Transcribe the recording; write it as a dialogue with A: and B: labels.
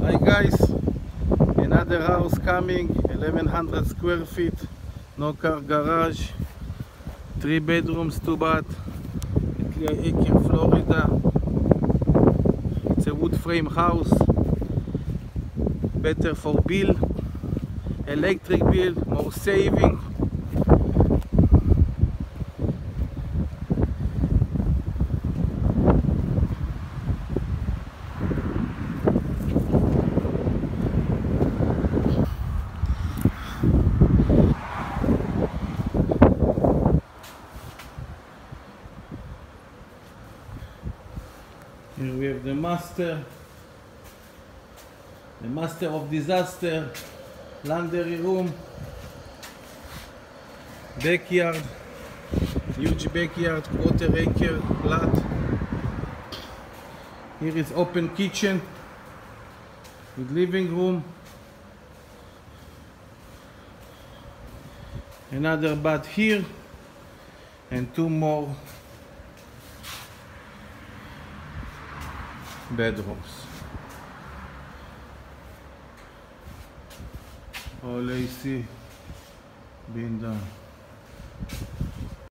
A: Hi guys, another house coming, 1100 square feet, no car garage, 3 bedrooms, 2 bath, Lehigh in Florida. It's a wood frame house, better for bill, electric bill, more saving. Here we have the master of disaster, laundry room, backyard, huge backyard, quarter-acre lot. Here is open kitchen with living room, another bath here, and 2 more bedrooms. All AC being done.